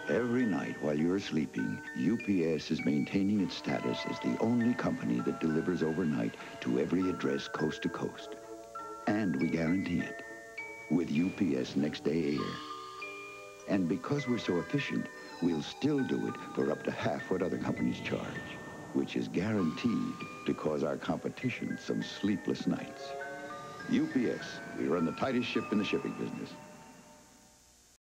Every night while you're sleeping, UPS is maintaining its status as the only company that delivers overnight to every address coast to coast. And we guarantee it with UPS Next Day Air. And because we're so efficient, we'll still do it for up to half what other companies charge, which is guaranteed to cause our competition some sleepless nights. UPS, we run the tightest ship in the shipping business.